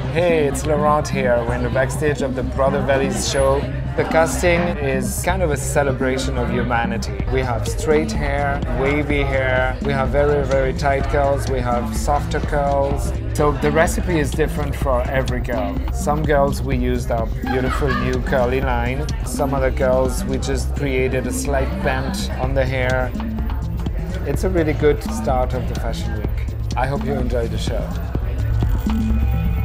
Hey, it's Laurent here. We're in the backstage of the Brother Vellies show. The casting is kind of a celebration of humanity. We have straight hair, wavy hair, we have very, very tight curls, we have softer curls. So the recipe is different for every girl. Some girls we used our beautiful new curly line. Some other girls we just created a slight bend on the hair. It's a really good start of the fashion week. I hope you enjoy the show.